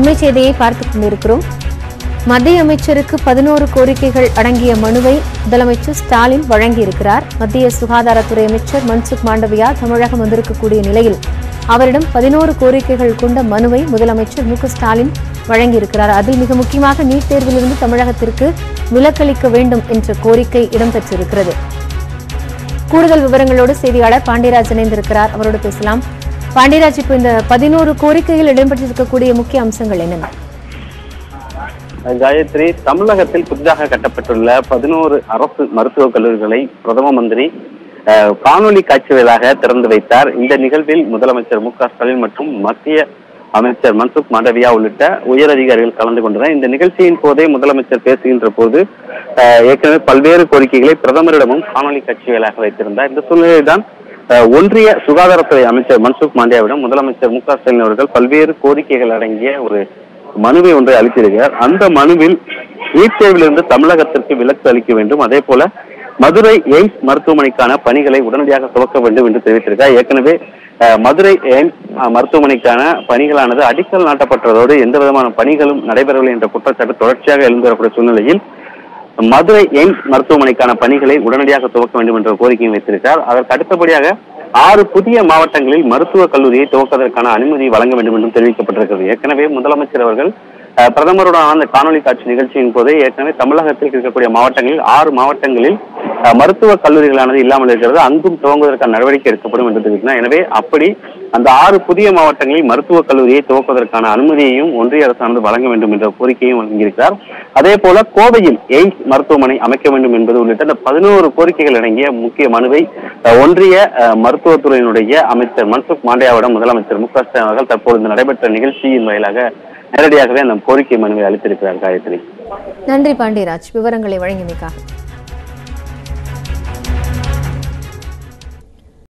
அண்மை செய்தியை பார்த்துக் கொண்டிருக்கிறோம். மத்திய அமைச்சருக்கு 11 கோரிக்கைகள் அடங்கிய மனுவை முதலமைச்சர் ஸ்டாலின் வழங்கியிருக்கிறார். மத்திய சுகாதாரத்துறை அமைச்சர் மன்சுக் மாண்டவியா தமிழகம் வந்திருக்கக்கூடிய நிலையில் அவரிடம் 11 கோரிக்கைகள் கொண்ட மனுவை முதலமைச்சர் மு க ஸ்டாலின் வழங்கியிருக்கிறார். அதில் மிக முக்கியமாக நீட் தேர்விலிருந்து தமிழகத்திற்கு விலக்களிக்க வேண்டும் என்ற கோரிக்கை இடம்பெற்றிருக்கிறது. கூடுதல் விவரங்களோடு செய்தியாளர் பாண்டியராஜ் இணைந்திருக்கிறார். அவரோடு பேசலாம். பாண்டியராஜ், இப்போ இந்த 11 கோரிக்கையில் இடம்பெற்றிருக்கக்கூடிய முக்கிய அம்சங்கள் என்னென்ன? காயத்ரி, தமிழகத்தில் புதிதாக கட்டப்பட்டுள்ள 11 அரசு மருத்துவக் கல்லூரிகளை பிரதம மந்திரி காணொலி காட்சி வாயிலாக திறந்து வைத்தார். இந்த நிகழ்வில் முதலமைச்சர் மு க ஸ்டாலின் மற்றும் மத்திய அமைச்சர் மன்சுக் மாண்டவியா உள்ளிட்ட உயர் அதிகாரிகள் கலந்து கொண்டனர். இந்த நிகழ்ச்சியின் போதே முதலமைச்சர் பேசுகின்ற போது ஏற்கனவே பல்வேறு கோரிக்கைகளை பிரதமரிடமும் காணொலி காட்சி வாயிலாக வைத்திருந்தார். இந்த சூழ்நிலையில் தான் ஒன்றிய சுகாதாரத்துறை அமைச்சர் மன்சுக் மாண்டவியாவிடம் முதலமைச்சர் மு க ஸ்டாலின் அவர்கள் பல்வேறு கோரிக்கைகள் அடங்கிய ஒரு மனுவை ஒன்றை அளித்திருக்கிறார். அந்த மனுவில் நீட் தேர்விலிருந்து தமிழகத்திற்கு விலக்கு அளிக்க வேண்டும், அதே போல மதுரை எய்ம்ஸ் மருத்துவமனைக்கான பணிகளை உடனடியாக துவக்க வேண்டும் என்று தெரிவித்திருக்கிறார். ஏற்கனவே மதுரை எய்ம்ஸ் மருத்துவமனைக்கான பணிகளானது அடிக்கல் நாட்டப்பட்டதோடு எந்த விதமான பணிகளும் நடைபெறவில்லை என்ற குற்றச்சாட்டு தொடர்ச்சியாக எழுந்து வரக்கூடிய சூழ்நிலையில் மதுரை எய்ம்ஸ் மருத்துவமனைக்கான பணிகளை உடனடியாக துவக்க வேண்டும் என்ற கோரிக்கையை வைத்திருக்கிறார். அதற்கு அடுத்தபடியாக 6 புதிய மாவட்டங்களில் மருத்துவக் கல்லூரியை துவக்குவதற்கான அனுமதி வழங்க வேண்டும் என்றும் தெரிவிக்கப்பட்டிருக்கிறது. ஏற்கனவே முதலமைச்சர் அவர்கள் பிரதமருடன் அந்த காணொலி காட்சி நிகழ்ச்சியின் போது ஏற்கனவே தமிழகத்தில் இருக்கக்கூடிய மாவட்டங்களில் 6 மாவட்டங்களில் மருத்துவக் கல்லூரிகளானது இல்லாமல் இருக்கிறது, அங்கும் துவங்குவதற்கான நடவடிக்கை எடுக்கப்படும் என்று தெரிவித்தார். எனவே அப்படி அந்த 6 புதிய மாவட்டங்களில் மருத்துவக் கல்லூரியை துவக்குவதற்கான அனுமதியையும் ஒன்றிய அரசானது வழங்க வேண்டும் என்ற கோரிக்கையும் வழங்கியிருக்கிறார். அதே போல கோவையில் எய்ம்ஸ் மருத்துவமனை அமைக்க வேண்டும் என்பது உள்ளிட்ட இந்த 11 கோரிக்கைகள் அடங்கிய முக்கிய மனுவை ஒன்றிய மருத்துவத்துறையினுடைய அமைச்சர் மன்சுக் மாண்டவியாவிடம் முதலமைச்சர் மு க ஸ்டாலின் அவர்கள் தற்போது நடைபெற்ற நிகழ்ச்சியின் வாயிலாக நேரடியாகவே அந்த கோரிக்கை மனுவை அளித்திருக்கிறார். காயத்ரி, நன்றி பாண்டியராஜ், விவரங்களை வழங்கியமைக்காக.